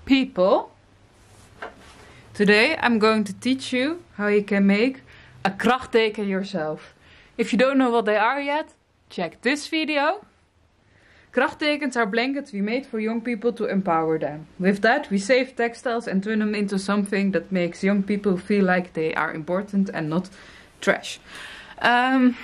people. Today I'm going to teach you how you can make a krachtteken yourself. If you don't know what they are yet, check this video. Krachttekens are blankets we made for young people to empower them. With that, we save textiles and turn them into something that makes young people feel like they are important and not trash. I'm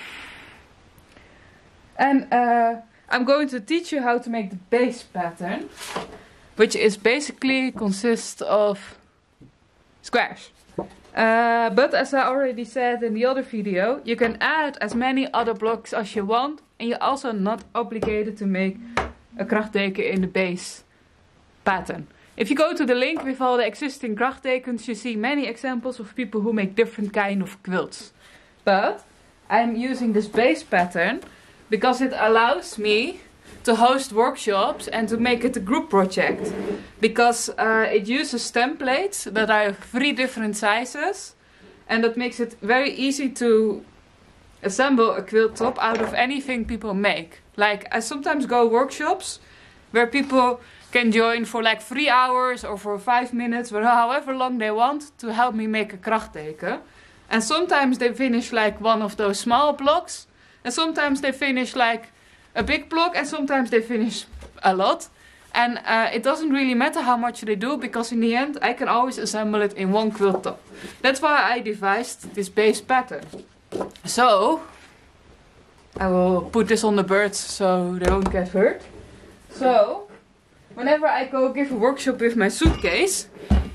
going to teach you how to make the base pattern, which is basically consists of squares. But as I already said in the other video, you can add as many other blocks as you want, and you're also not obligated to make a krachtteken in the base pattern. If you go to the link with all the existing krachttekens, you see many examples of people who make different kind of quilts. But I'm using this base pattern because it allows me to host workshops and to make it a group project. Because it uses templates that are 3 different sizes. And that makes it very easy to assemble a quilt top out of anything people make. Like, I sometimes go workshops where people can join for like 3 hours or for 5 minutes, or however long they want, to help me make a krachtteken. And sometimes they finish like one of those small blocks. And sometimes they finish like a big block, and sometimes they finish a lot. And it doesn't really matter how much they do, because in the end I can always assemble it in one quilt top. That's why I devised this base pattern. So I will put this on the birds so they won't get hurt. So whenever I go give a workshop with my suitcase,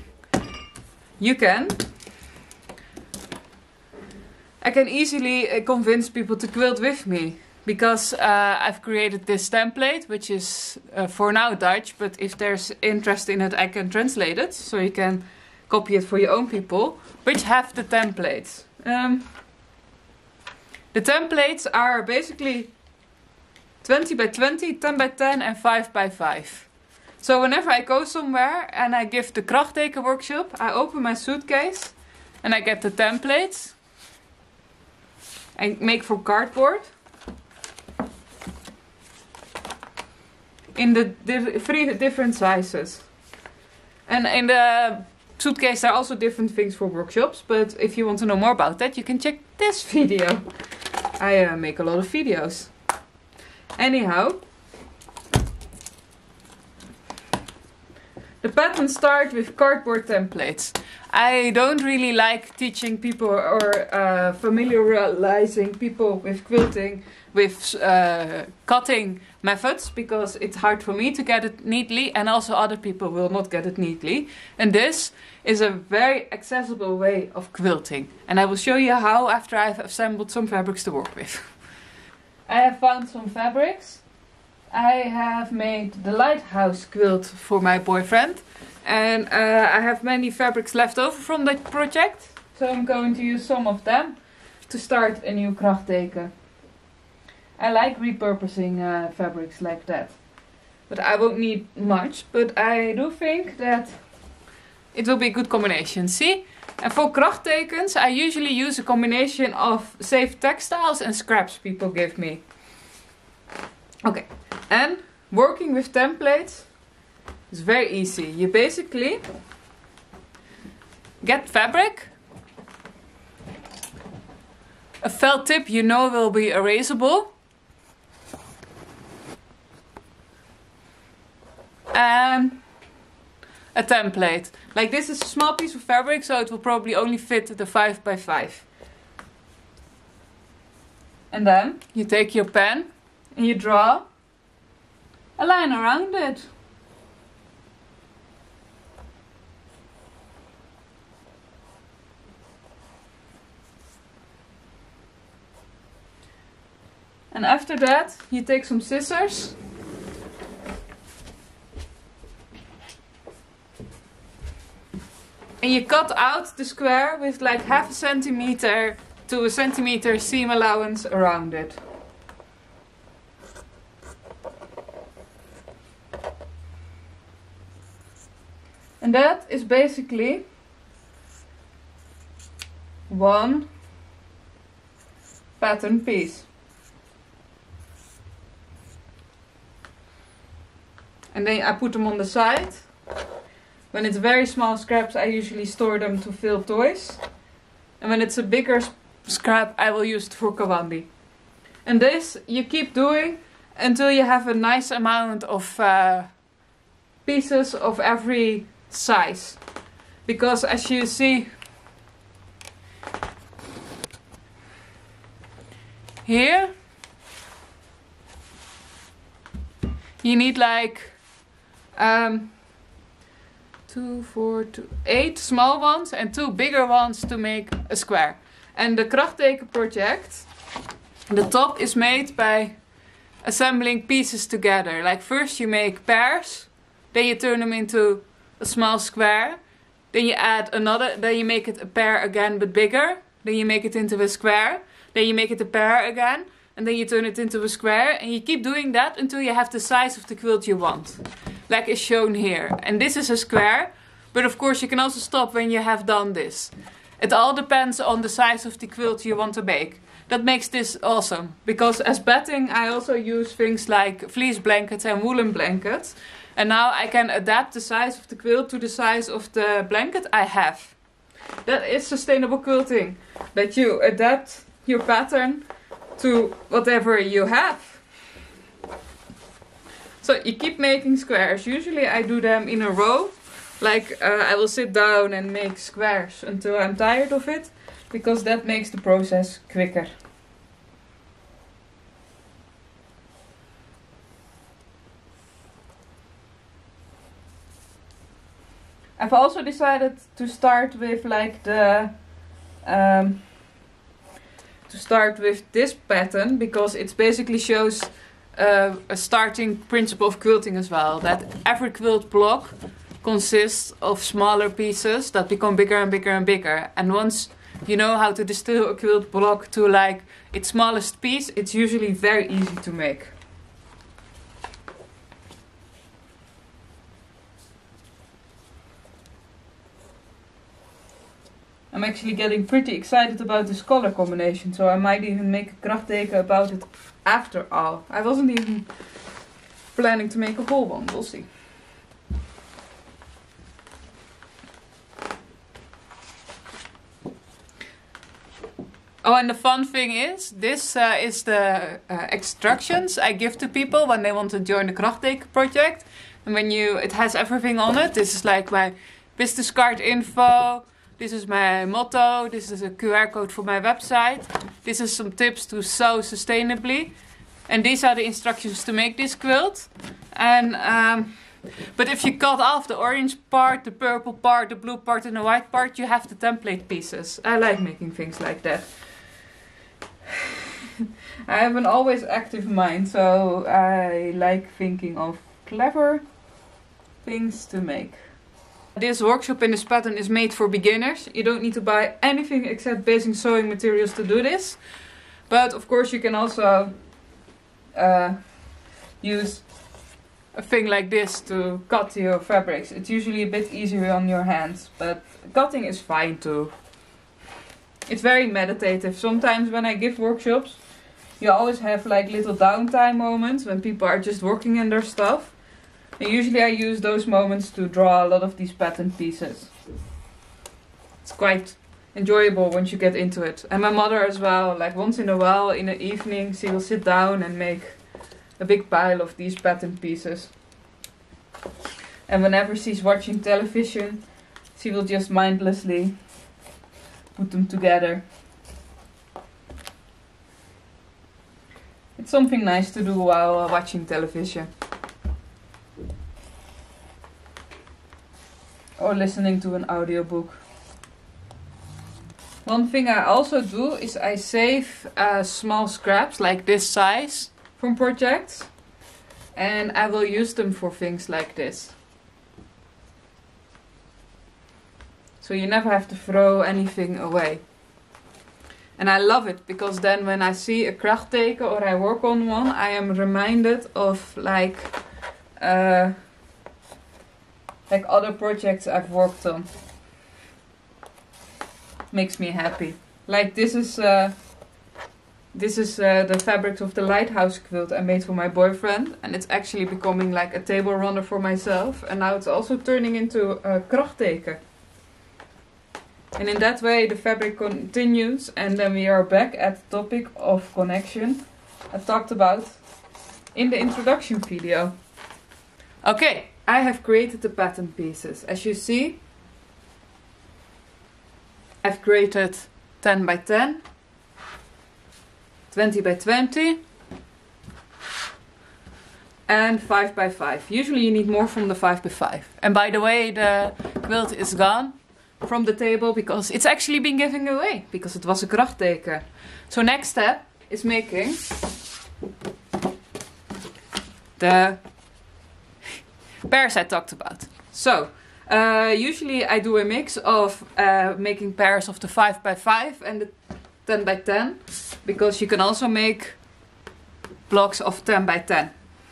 I can easily convince people to quilt with me. Because I've created this template, which is for now Dutch, but if there's interest in it, I can translate it. So you can copy it for your own people, which have the templates. The templates are basically 20 by 20, 10 by 10 and 5 by 5. So whenever I go somewhere and I give the krachtteken workshop, I open my suitcase and I get the templates. I make from cardboard. In the 3 different sizes. And in the suitcase there are also different things for workshops. But if you want to know more about that, you can check this video. I make a lot of videos. Anyhow. The pattern starts with cardboard templates. I don't really like teaching people or familiarizing people with quilting, with cutting methods, because it's hard for me to get it neatly, and also other people will not get it neatly. And this is a very accessible way of quilting. And I will show you how after I've assembled some fabrics to work with. I have found some fabrics. I have made the lighthouse quilt for my boyfriend. And I have many fabrics left over from that project. So I'm going to use some of them to start a new krachtteken. I like repurposing fabrics like that. But I won't need much. But I do think that it will be a good combination. See? And for krachttekens I usually use a combination of saved textiles and scraps people give me. Okay. And working with templates is very easy. You basically get fabric, a felt tip you know will be erasable, and a template. Like, this is a small piece of fabric, so it will probably only fit the 5 by 5. And then you take your pen and you draw a line around it. And after that, you take some scissors and you cut out the square with like half a centimeter to a centimeter seam allowance around it. And that is basically one pattern piece. And then I put them on the side. When it's very small scraps, I usually store them to fill toys. And when it's a bigger scrap, I will use it for Kawandi. And this you keep doing until you have a nice amount of pieces of every size. Because as you see here, you need like 8 small ones and 2 bigger ones to make a square. And the Krachtteken project, the top is made by assembling pieces together. Like first you make pairs, then you turn them into a small square, then you add another, then you make it a pair again but bigger, then you make it into a square, then you make it a pair again, and then you turn it into a square, and you keep doing that until you have the size of the quilt you want, like is shown here. And this is a square, but of course you can also stop when you have done this. It all depends on the size of the quilt you want to make. That makes this awesome, because as batting I also use things like fleece blankets and woolen blankets, and now I can adapt the size of the quilt to the size of the blanket I have. That is sustainable quilting, that you adapt your pattern to whatever you have. So you keep making squares. Usually I do them in a row, like I will sit down and make squares until I'm tired of it, because that makes the process quicker. I've also decided to start with like the this pattern, because it basically shows a starting principle of quilting as well. That every quilt block consists of smaller pieces that become bigger and bigger and bigger. And once you know how to distill a quilt block to like its smallest piece, it's usually very easy to make. I'm actually getting pretty excited about this color combination, so I might even make a Krachtteken about it after all. I wasn't even planning to make a whole one, we'll see. Oh, and the fun thing is, this is the instructions I give to people when they want to join the Krachtteken project. And when it has everything on it. This is like my business card info. This is my motto. This is a QR code for my website. This is some tips to sew sustainably. And these are the instructions to make this quilt. And but if you cut off the orange part, the purple part, the blue part and the white part, you have the template pieces. I like making things like that. I have an always active mind, so I like thinking of clever things to make. This workshop in this pattern is made for beginners. You don't need to buy anything except basic sewing materials to do this. But of course you can also use a thing like this to cut your fabrics. It's usually a bit easier on your hands, but cutting is fine too. It's very meditative. Sometimes when I give workshops, you always have like little downtime moments when people are just working in their stuff. And usually I use those moments to draw a lot of these pattern pieces. It's quite enjoyable once you get into it. And my mother as well, like once in a while in the evening, she will sit down and make a big pile of these pattern pieces. And whenever she's watching television, she will just mindlessly put them together. It's something nice to do while watching television. Or listening to an audiobook. One thing I also do is I save small scraps like this size from projects, and I will use them for things like this. So you never have to throw anything away. And I love it, because then when I see a Krachtteken or I work on one, I am reminded of like other projects I've worked on. Makes me happy. Like this is This is the fabric of the lighthouse quilt I made for my boyfriend. And it's actually becoming like a table runner for myself. And now it's also turning into a krachtteken. And in that way the fabric continues. And then we are back at the topic of connection I talked about in the introduction video. Okay, I have created the pattern pieces. As you see, I've created 10 by 10. 20 by 20 and 5 by 5. Usually you need more from the 5 by 5. And by the way, the quilt is gone from the table because it's actually been given away because it was a krachtteken. So next step is making the pairs I talked about. So usually I do a mix of making pairs of the 5 by 5 and the 10 by 10, because you can also make blocks of 10 by 10.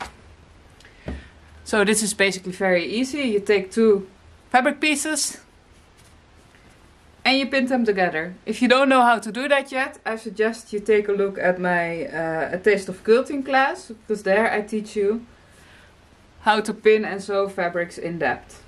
So this is basically very easy. You take 2 fabric pieces and you pin them together. If you don't know how to do that yet, I suggest you take a look at my A Taste of Quilting class, because there I teach you how to pin and sew fabrics in depth.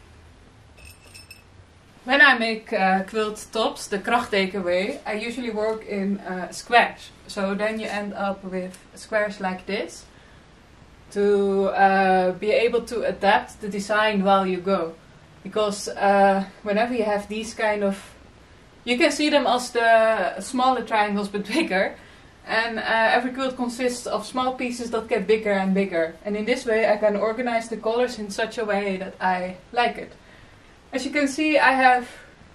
When I make quilt tops the krachtteken way, I usually work in squares. So then you end up with squares like this to be able to adapt the design while you go. Because whenever you have these kind of... You can see them as the smaller triangles but bigger. And every quilt consists of small pieces that get bigger and bigger. And in this way I can organize the colors in such a way that I like it. As you can see, I have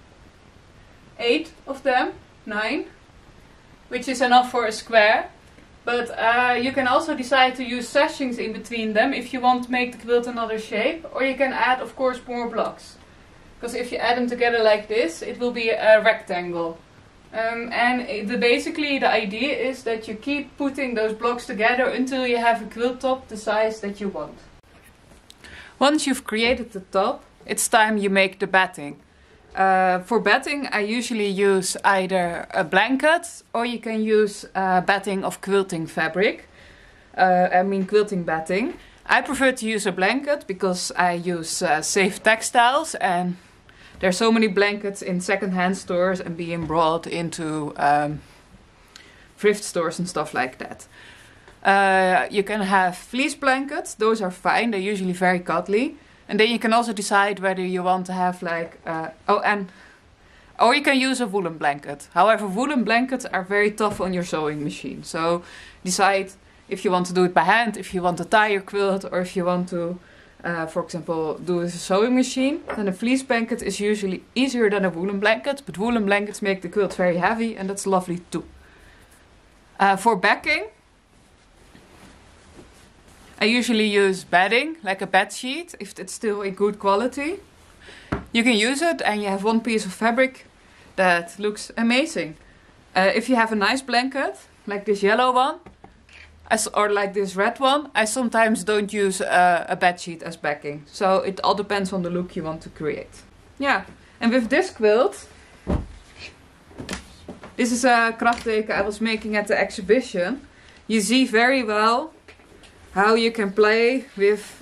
8 of them, 9, which is enough for a square. But you can also decide to use sashings in between them if you want to make the quilt another shape. Or you can add, of course, more blocks. Because if you add them together like this, it will be a rectangle. Basically the idea is that you keep putting those blocks together until you have a quilt top the size that you want. Once you've created the top, it's time you make the batting. For batting I usually use either a blanket or you can use batting of quilting fabric. Quilting batting. I prefer to use a blanket because I use safe textiles, and there's so many blankets in second-hand stores and being brought into thrift stores and stuff like that. You can have fleece blankets, those are fine, they're usually very cuddly. And then you can also decide whether you want to have like... or you can use a woolen blanket. However, woolen blankets are very tough on your sewing machine. So decide if you want to do it by hand, if you want to tie your quilt, or if you want to, for example, do it with a sewing machine. Then a fleece blanket is usually easier than a woolen blanket. But woolen blankets make the quilt very heavy and that's lovely too. For backing, I usually use bedding, like a bed sheet, if it's still in good quality. You can use it and you have one piece of fabric that looks amazing. If you have a nice blanket, like this yellow one, or like this red one, I sometimes don't use a bed sheet as backing. So it all depends on the look you want to create. Yeah, and with this quilt, this is a krachtteken I was making at the exhibition. You see very well how you can play with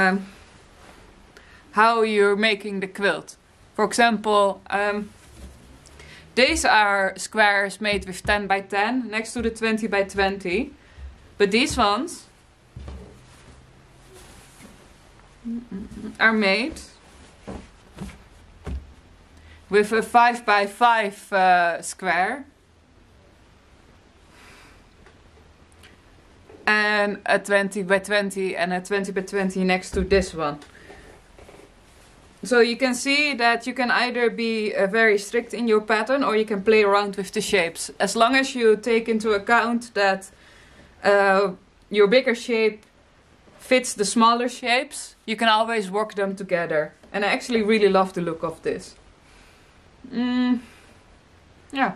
how you're making the quilt. For example, these are squares made with 10 by 10 next to the 20 by 20. But these ones are made with a 5 by 5 square. And a 20 by 20 and a 20 by 20 next to this one. So you can see that you can either be very strict in your pattern or you can play around with the shapes. As long as you take into account that your bigger shape fits the smaller shapes, you can always work them together. And I actually really love the look of this. Yeah.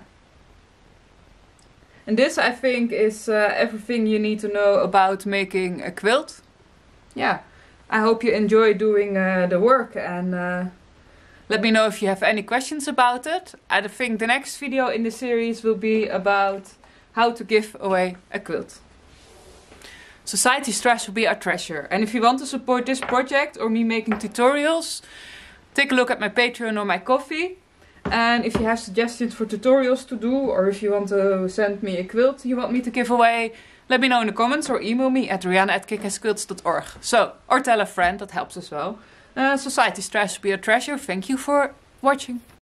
And this, I think, is everything you need to know about making a quilt. Yeah, I hope you enjoy doing the work, and let me know if you have any questions about it. I think the next video in the series will be about how to give away a quilt. Society's trash will be our treasure. And if you want to support this project or me making tutorials, take a look at my Patreon or my Ko-fi. And if you have suggestions for tutorials to do, or if you want to send me a quilt you want me to give away, let me know in the comments or email me at rihanna@kickassquilts.org. So, or tell a friend, that helps as well. Society's trash will be a treasure. Thank you for watching.